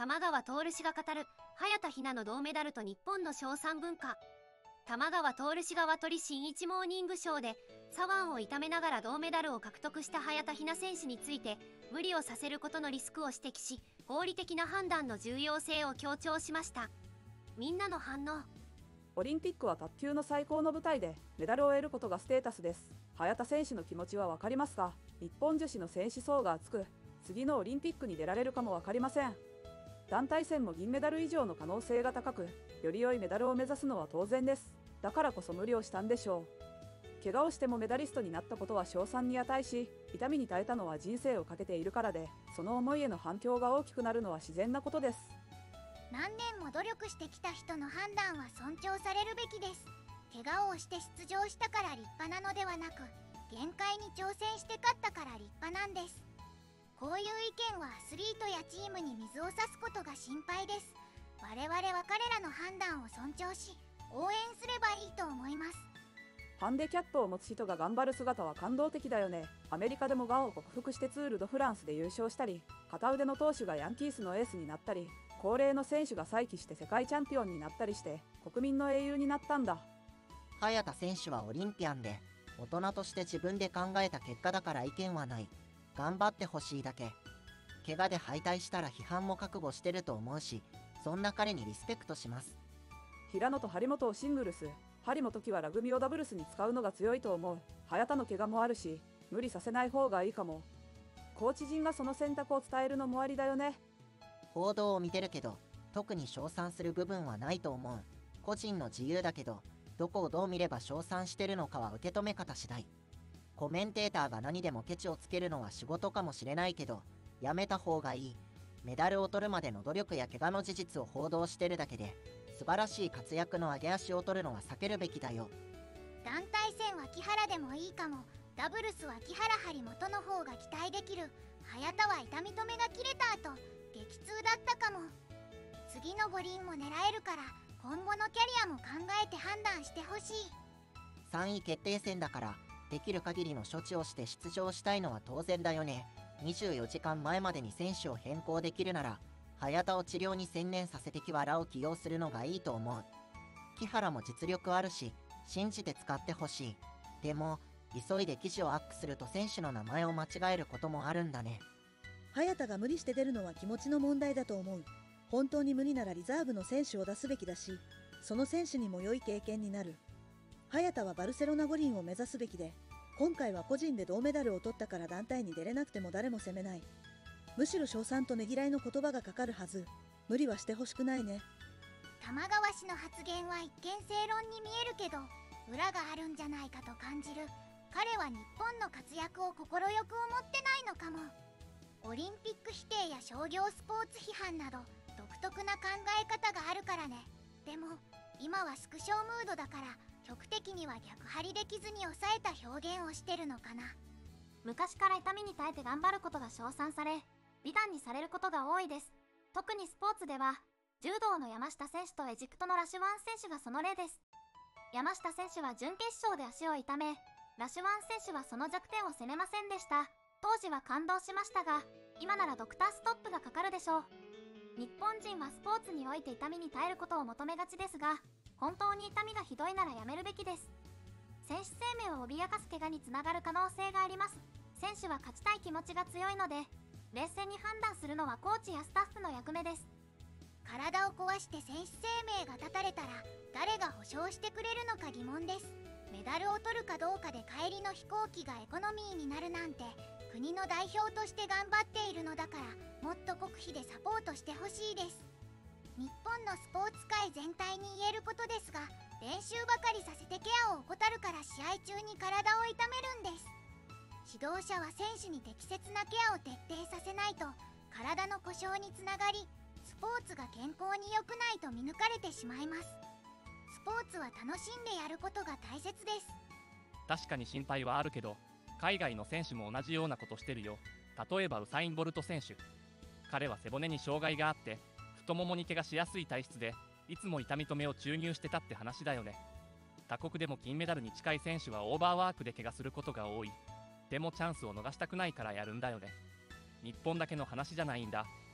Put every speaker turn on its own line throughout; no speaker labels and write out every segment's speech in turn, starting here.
玉川徹氏が語る早田ひなの銅メダルと日本の賞賛文化。玉川徹氏がワトリ新一モーニングショーで左腕を痛めながら銅メダルを獲得した早田ひな選手について、無理をさせることのリスクを指摘し、合理的な判断の重要性を強調しました。みんなの反応。
オリンピックは卓球の最高の舞台でメダルを得ることがステータスです。早田選手の気持ちは分かりますか？日本女子の選手層が厚く、次のオリンピックに出られるかも分かりません。団体戦も銀メダル以上の可能性が高く、より良いメダルを目指すのは当然です。だからこそ無理をしたんでしょう。怪我をしてもメダリストになったことは称賛に値し、痛みに耐えたのは人生をかけているからで、その思いへの反響が大きくなるのは自然なことです。
何年も努力してきた人の判断は尊重されるべきです。怪我をして出場したから立派なのではなく、限界に挑戦して勝ったから立派なんです。こういう意見はアスリートやチームに水を差すことが心配です。我々は彼らの判断を尊重し、応援すればいいと思います。
ハンデキャップを持つ人が頑張る姿は感動的だよね。アメリカでもがんを克服してツール・ド・フランスで優勝したり、片腕の投手がヤンキースのエースになったり、高齢の選手が再起して世界チャンピオンになったりして、国民の英雄になったんだ。
早田選手はオリンピアンで、大人として自分で考えた結果だから意見はない。頑張ってほしいだけ。怪我で敗退したら批判も覚悟してると思うし、そんな彼にリスペクトします。
平野と張本をシングルス、張本はラグビーをダブルスに使うのが強いと思う。早田の怪我もあるし、無理させない方がいいかも。コーチ陣がその選択を伝えるのもありだよね。
報道を見てるけど、特に称賛する部分はないと思う。個人の自由だけど、どこをどう見れば称賛してるのかは受け止め方次第。コメンテーターが何でもケチをつけるのは仕事かもしれないけど、やめた方がいい。メダルを取るまでの努力や怪我の事実を報道してるだけで、素晴らしい活躍の上げ足を取るのは避けるべきだよ。
団体戦は木原でもいいかも。ダブルスは木原張本の方が期待できる。早田は痛み止めが切れた後、激痛だったかも。次の五輪も狙えるから、今後のキャリアも考えて判断してほしい。
3位決定戦だから、できる限りの処置をして出場したいのは当然だよね。24時間前までに選手を変更できるなら、早田を治療に専念させて木原を起用するのがいいと思う。木原も実力あるし、信じて使ってほしい。でも、急いで記事をアップすると選手の名前を間違えることもあるんだね。
早田が無理して出るのは気持ちの問題だと思う。本当に無理ならリザーブの選手を出すべきだし、その選手にも良い経験になる。早田はバルセロナ五輪を目指すべきで、今回は個人で銅メダルを取ったから団体に出れなくても誰も責めない。むしろ称賛とねぎらいの言葉がかかるはず。無理はしてほしくないね。
玉川氏の発言は一見正論に見えるけど、裏があるんじゃないかと感じる。彼は日本の活躍を快く思ってないのかも。オリンピック否定や商業スポーツ批判など独特な考え方があるからね。でも今は縮小ムードだから、局的には逆張りできずに抑えた表現をしてるのかな。
昔から痛みに耐えて頑張ることが称賛され、美談にされることが多いです。特にスポーツでは、柔道の山下選手とエジプトのラシュワン選手がその例です。山下選手は準決勝で足を痛め、ラシュワン選手はその弱点を責めませんでした。当時は感動しましたが、今ならドクターストップがかかるでしょう。日本人はスポーツにおいて痛みに耐えることを求めがちですが、本当に痛みがひどいならやめるべきです。選手生命を脅かす怪我につながる可能性があります。選手は勝ちたい気持ちが強いので、冷静に判断するのはコーチやスタッフの役目です。
体を壊して選手生命が絶たれたら、誰が保証してくれるのか疑問です。メダルを取るかどうかで帰りの飛行機がエコノミーになるなんて、国の代表として頑張っているのだから、もっと国費でサポートしてほしいです。日本のスポーツ界全体に言えることですが、練習ばかりさせてケアを怠るから試合中に体を痛めるんです。指導者は選手に適切なケアを徹底させないと、体の故障につながり、スポーツが健康に良くないと見抜かれてしまいます。スポーツは楽しんでやることが大切です。
確かに心配はあるけど、海外の選手も同じようなことしてるよ。例えばウサイン・ボルト選手。彼は背骨に障害があって、太ももに怪我しやすい体質で、いつも痛み止めを注入してたって話だよね。他国でも金メダルに近い選手はオーバーワークで怪我することが多い。でもチャンスを逃したくないからやるんだよね。日本だけの話じゃないんだ。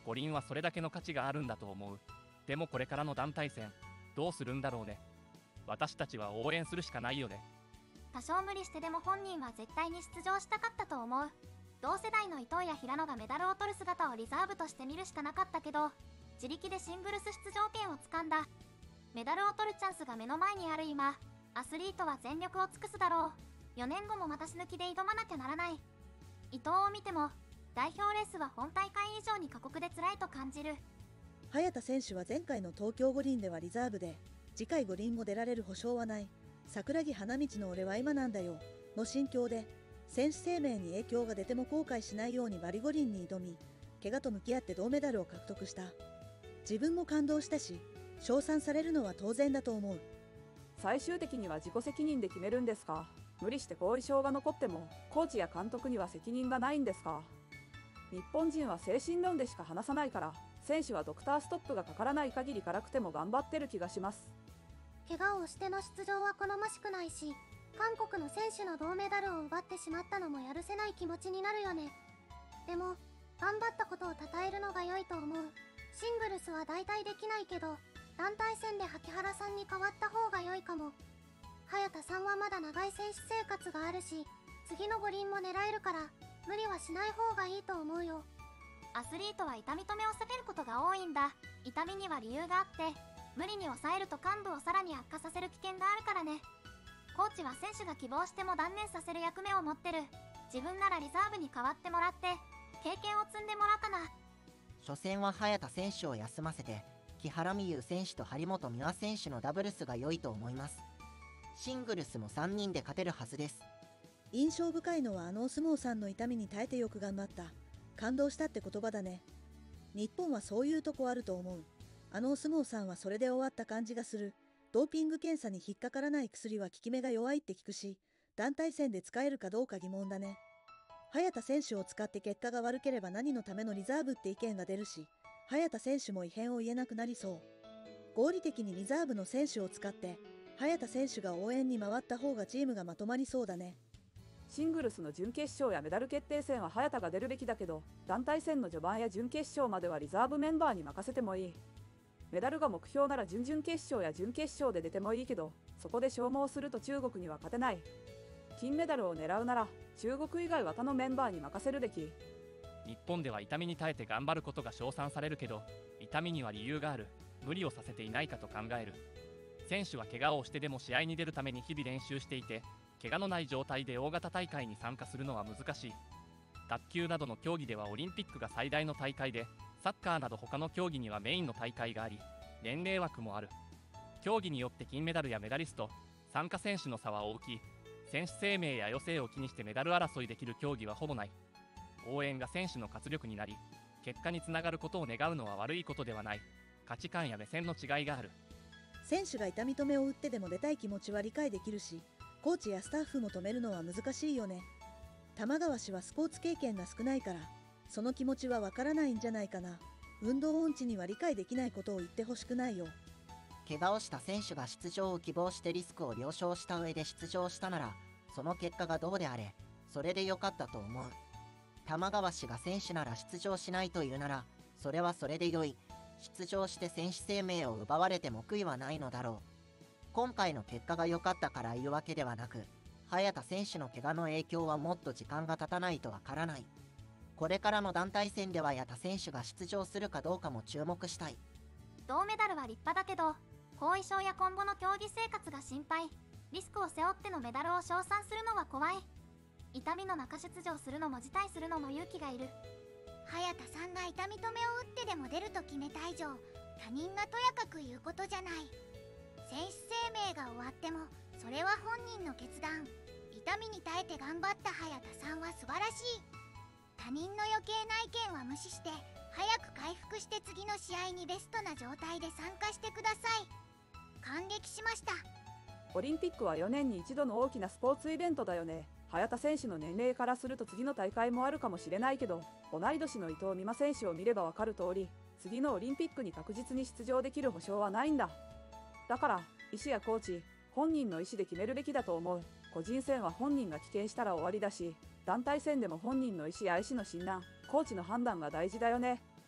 五輪はそれだけの価値があるんだと思う。でもこれからの団体戦どうするんだろうね。私たちは応援するしかないよね。
多少無理してでも本人は絶対に出場したかったと思う。同世代の伊藤や平野がメダルを取る姿をリザーブとして見るしかなかったけど、自力でシングルス出場権をつかんだ。メダルを取るチャンスが目の前にある今、アスリートは全力を尽くすだろう。4年後も私抜きで挑まなきゃならない。伊藤を見ても代表レースは本大会以上に過酷で辛いと感じる。
早田選手は前回の東京五輪ではリザーブで、次回五輪も出られる保証はない。桜木花道の俺は今なんだよの心境で、選手生命に影響が出ても後悔しないようにバリ五輪に挑み、怪我と向き合って銅メダルを獲得した。自分も感動したし、称賛されるのは当然だと思う。
最終的には自己責任で決めるんですか？無理して後遺症が残ってもコーチや監督には責任がないんですか？日本人は精神論でしか話さないから、選手はドクターストップがかからない限り辛くても頑張ってる気がします。
怪我をしての出場は好ましくないし、韓国の選手の銅メダルを奪ってしまったのもやるせない気持ちになるよね。でも頑張ったことを称えるのが良いと思う。シングルスは代替できないけど、団体戦で萩原さんに代わった方が良いかも。早田さんはまだ長い選手生活があるし、次の五輪も狙えるから無理はしない方がいいと思うよ。
アスリートは痛み止めを避けることが多いんだ。痛みには理由があって、無理に抑えると患部をさらに悪化させる危険があるからね。コーチは選手が希望しても断念させる役目を持ってる。自分ならリザーブに代わってもらって経験を積んでもらうかな。
初戦は早田選手を休ませて、木原美悠選手と張本美和選手のダブルスが良いと思います。シングルスも3人で勝てるはずです。
印象深いのはあのお相撲さんの痛みに耐えてよく頑張った。感動したって言葉だね。日本はそういうとこあると思う。あのお相撲さんはそれで終わった感じがする。ドーピング検査に引っかからない薬は効き目が弱いって聞くし、団体戦で使えるかどうか疑問だね。早田選手を使って結果が悪ければ何のためのリザーブって意見が出るし、早田選手も異変を言えなくなりそう。合理的にリザーブの選手を使って早田選手が応援に回った方がチームがまとまりそうだね。
シングルスの準決勝やメダル決定戦は早田が出るべきだけど、団体戦の序盤や準決勝まではリザーブメンバーに任せてもいい。メダルが目標なら準々決勝や準決勝で出てもいいけど、そこで消耗すると中国には勝てない。金メダルを狙うなら中国以外は他のメンバーに任せるべき。
日本では痛みに耐えて頑張ることが称賛されるけど、痛みには理由がある。無理をさせていないかと考える。選手は怪我をしてでも試合に出るために日々練習していて、怪我のない状態で大型大会に参加するのは難しい。卓球などの競技ではオリンピックが最大の大会で、サッカーなど他の競技にはメインの大会があり、年齢枠もある。競技によって金メダルやメダリスト、参加選手の差は大きい。選手生命や余生を気にしてメダル争いできる競技はほぼない。応援が選手の活力になり、結果につながることを願うのは悪いことではない。価値観や目線の違いがある。
選手が痛み止めを打ってでも出たい気持ちは理解できるし、コーチやスタッフも止めるのは難しいよね。玉川氏はスポーツ経験が少ないから、その気持ちはわからないんじゃないかな。運動音痴には理解できないことを言ってほしくないよ。
怪我をした選手が出場を希望してリスクを了承した上で出場したなら、その結果がどうであれ、それでよかったと思う。玉川氏が選手なら出場しないというなら、それはそれでよい。出場して選手生命を奪われても悔いはないのだろう。今回の結果が良かったから言うわけではなく、早田選手の怪我の影響はもっと時間が経たないとわからない。これからの団体戦では早田選手が出場するかどうかも注目したい。
銅メダルは立派だけど、後遺症や今後の競技生活が心配。リスクを背負ってのメダルを称賛するのは怖い。痛みの中出場するのも辞退するのも勇気がいる。
早田さんが痛み止めを打ってでも出ると決めた以上、他人がとやかく言うことじゃない。選手生命が終わってもそれは本人の決断。痛みに耐えて頑張った早田さんは素晴らしい。他人の余計な意見は無視して早く回復して次の試合にベストな状態で参加してください。感激しました。
オリンピックは4年に一度の大きなスポーツイベントだよね。早田選手の年齢からすると次の大会もあるかもしれないけど、同い年の伊藤美誠選手を見ればわかる通り、次のオリンピックに確実に出場できる保証はないんだ。だから医師やコーチ、本人の意思で決めるべきだと思う。個人戦は本人が棄権したら終わりだし、団体戦でも本人の意思や医師の診断、コーチの判断が大事だよね。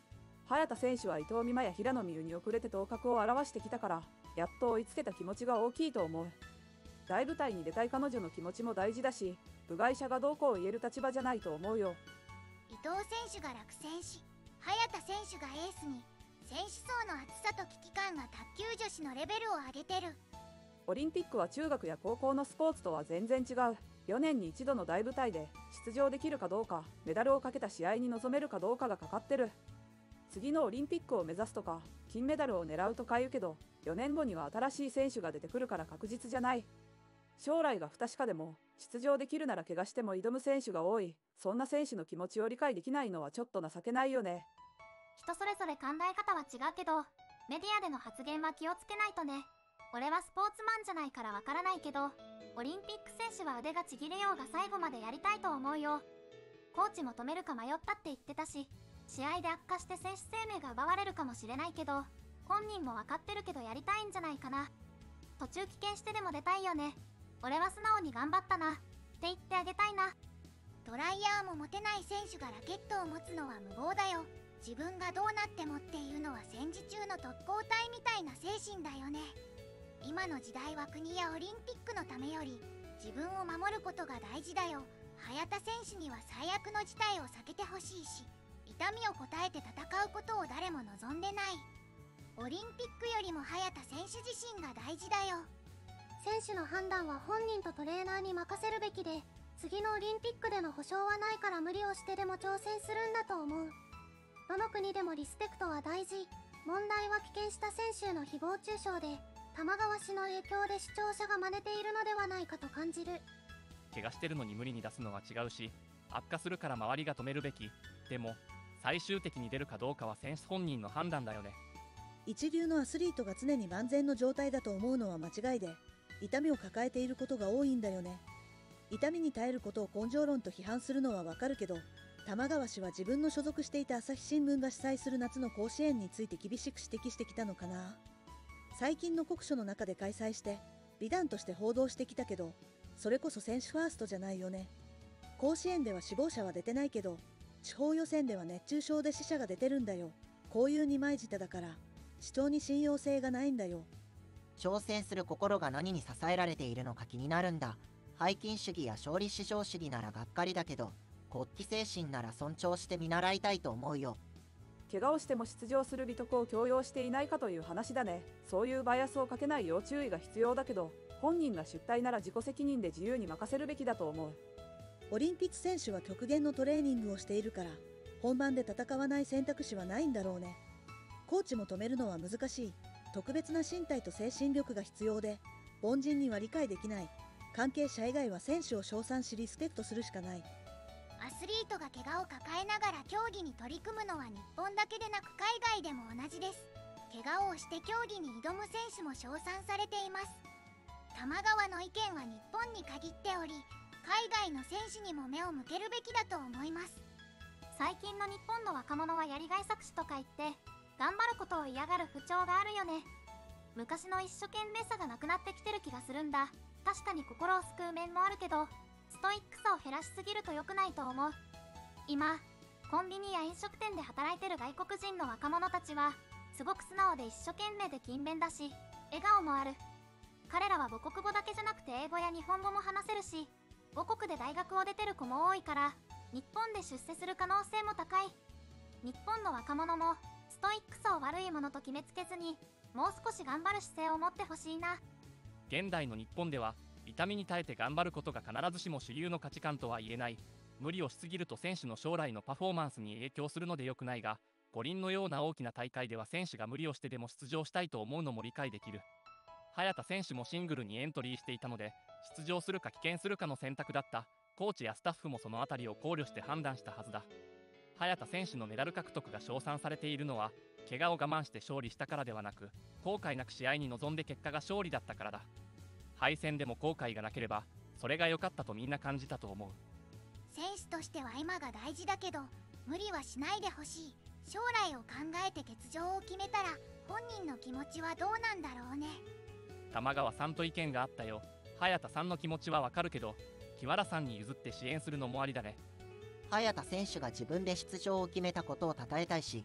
早田選手は伊藤美誠や平野美宇に遅れて頭角を現してきたから、やっと追いつけた気持ちが大きいと思う。大舞台に出たい彼女の気持ちも大事だし、部外者がどうこう言える立場じゃないと思うよ。
伊藤選手が落選し、早田選手がエースに、選手層の厚さと危機感が卓球女子のレベルを上げてる。
オリンピックは中学や高校のスポーツとは全然違う。4年に一度の大舞台で出場できるかどうか、メダルをかけた試合に臨めるかどうかがかかってる。次のオリンピックを目指すとか、金メダルを狙うとか言うけど、4年後には新しい選手が出てくるから確実じゃない。将来が不確かでも、出場できるなら怪我しても挑む選手が多い。そんな選手の気持ちを理解できないのはちょっと情けないよね。
人それぞれ考え方は違うけど、メディアでの発言は気をつけないとね。俺はスポーツマンじゃないからわからないけど、オリンピック選手は腕がちぎれようが最後までやりたいと思うよ。コーチも止めるか迷ったって言ってたし、試合で悪化して選手生命が奪われるかもしれないけど、本人も分かってるけどやりたいんじゃないかな。途中棄権してでも出たいよね。俺は素直に頑張ったなって言ってあげたいな。
ドライヤーも持てない選手がラケットを持つのは無謀だよ。自分がどうなってもっていうのは戦時中の特攻隊みたいな精神だよね。今の時代は国やオリンピックのためより自分を守ることが大事だよ。早田選手には最悪の事態を避けてほしいし、痛みをこたえて戦うことを誰も望んでない。オリンピックよりも早田選手自身が大事だよ。
選手の判断は本人とトレーナーに任せるべきで、次のオリンピックでの保証はないから無理をしてでも挑戦するんだと思う。どの国でもリスペクトは大事。問題は棄権した選手への誹謗中傷で、玉川氏の影響で視聴者が真似ているのではないかと感じる。
怪我してるのに無理に出すのは違うし、悪化するから周りが止めるべき。でも最終的に出るかどうかは選手本人の判断だよね。
一流のアスリートが常に万全の状態だと思うのは間違いで、痛みを抱えていることが多いんだよね。痛みに耐えることを根性論と批判するのはわかるけど、玉川氏は自分の所属していた朝日新聞が主催する夏の甲子園について厳しく指摘してきたのかな。最近の国書の中で開催して美談として報道してきたけど、それこそ選手ファーストじゃないよね。甲子園では死亡者は出てないけど、地方予選では熱中症で死者が出てるんだよ。こういう二枚舌だから主張に信用性がないんだよ。
挑戦する心が何に支えられているのか気になるんだ。背筋主義や勝利至上主義ならがっかりだけど、国旗精神なら尊重して見習いたいと思うよ。
怪我をしても出場する美徳を強要していないかという話だね。そういうバイアスをかけないよう注意が必要だけど、本人が出隊なら自己責任で自由に任せるべきだと思う。
オリンピック選手は極限のトレーニングをしているから、本番で戦わない選択肢はないんだろうね。コーチも止めるのは難しい。特別な身体と精神力が必要で、凡人には理解できない。関係者以外は選手を称賛しリスペクトするしかない。
アスリートが怪我を抱えながら競技に取り組むのは日本だけでなく海外でも同じです。怪我をして競技に挑む選手も称賛されています。玉川の意見は日本に限っており、海外の選手にも目を向けるべきだと思います。
最近の日本の若者はやりがい搾取とか言って頑張ることを嫌がる風潮があるよね。昔の一生懸命さがなくなってきてる気がするんだ。確かに心を救う面もあるけど、ストイックさを減らしすぎると良くないと思う。今コンビニや飲食店で働いてる外国人の若者たちはすごく素直で一生懸命で勤勉だし、笑顔もある。彼らは母国語だけじゃなくて英語や日本語も話せるし、母国で大学を出てる子も多いから日本で出世する可能性も高い。日本の若者もストイックさを悪いものと決めつけずに、もう少し頑張る姿勢を持ってほしいな。
現代の日本では痛みに耐えて頑張ることが必ずしも主流の価値観とは言えない。無理をしすぎると選手の将来のパフォーマンスに影響するので良くないが、五輪のような大きな大会では選手が無理をしてでも出場したいと思うのも理解できる。早田選手もシングルにエントリーしていたので、出場するか棄権するかの選択だった。コーチやスタッフもそのあたりを考慮して判断したはずだ。早田選手のメダル獲得が称賛されているのは、怪我を我慢して勝利したからではなく、後悔なく試合に臨んで結果が勝利だったからだ。敗戦でも後悔がなければ、それが良かったとみんな感じたと思う。
選手としては今が大事だけど、無理はしないでほしい。将来を考えて欠場を決めたら本人の気持ちはどうなんだろうね。
玉川さんと意見があったよ。早田さんの気持ちはわかるけど、木原さんに譲って支援するのもありだね。
早田選手が自分で出場を決めたことを称えたいし、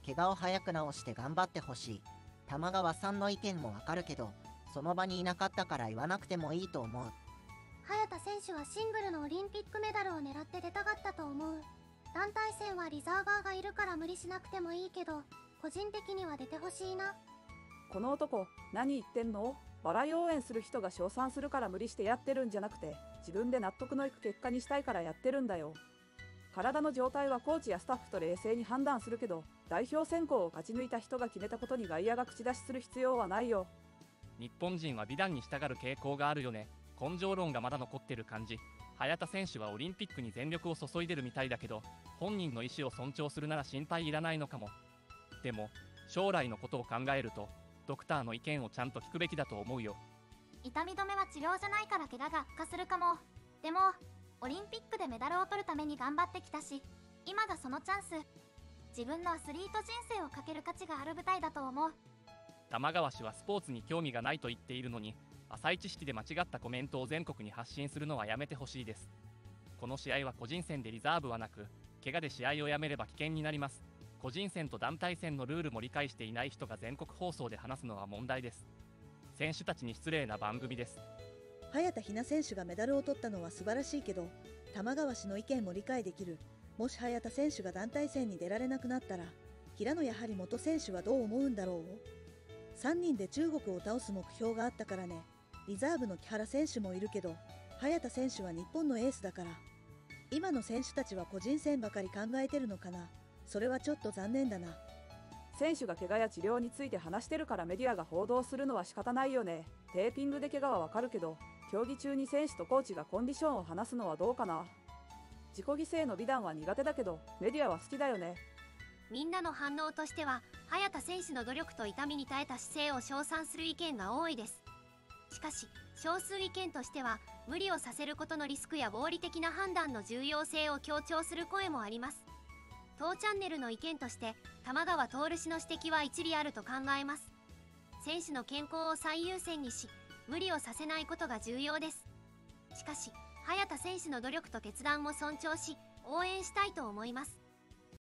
怪我を早く治して頑張ってほしい。玉川さんの意見もわかるけど、その場にいなかったから言わなくてもいいと思う。
早田選手はシングルのオリンピックメダルを狙って出たかったと思う。団体戦はリザーバーがいるから無理しなくてもいいけど、個人的には出てほしいな。
この男、何言ってんの？笑い応援する人が称賛するから無理してやってるんじゃなくて、自分で納得のいく結果にしたいからやってるんだよ。体の状態はコーチやスタッフと冷静に判断するけど、代表選考を勝ち抜いた人が決めたことに外野が口出しする必要はないよ。
日本人は美談に従う傾向があるよね。根性論がまだ残ってる感じ。早田選手はオリンピックに全力を注いでるみたいだけど、本人の意思を尊重するなら心配いらないのかも。でも将来のことを考えると、ドクターの意見をちゃんと聞くべきだと思うよ。
痛み止めは治療じゃないから怪我が悪化するかも。でもオリンピックでメダルを取るために頑張ってきたし、今がそのチャンス。自分のアスリート人生をかける価値がある舞台だと思う。
玉川氏はスポーツに興味がないと言っているのに、浅い知識で間違ったコメントを全国に発信するのはやめてほしいです。この試合は個人戦でリザーブはなく、怪我で試合をやめれば危険になります。個人戦と団体戦のルールも理解していない人が全国放送で話すのは問題です。選手たちに失礼な番組です。
早田ひな選手がメダルを取ったのは素晴らしいけど、玉川氏の意見も理解できる。もし早田選手が団体戦に出られなくなったら、平野やはり元選手はどう思うんだろう。3人で中国を倒す目標があったからね。リザーブの木原選手もいるけど、早田選手は日本のエースだから。今の選手たちは個人戦ばかり考えてるのかな。それはちょっと残念だな。
選手が怪我や治療について話してるからメディアが報道するのは仕方ないよね。テーピングで怪我はわかるけど、競技中に選手とコーチがコンディションを話すのはどうかな。自己犠牲の美談は苦手だけど、メディアは好きだよね。
みんなの反応としては、早田選手の努力と痛みに耐えた姿勢を称賛する意見が多いです。しかし少数意見としては、無理をさせることのリスクや合理的な判断の重要性を強調する声もあります。当チャンネルの意見として、玉川徹氏の指摘は一理あると考えます。選手の健康を最優先にし、無理をさせないことが重要です。しかし早田選手の努力と決断も尊重し、応援したいと思います。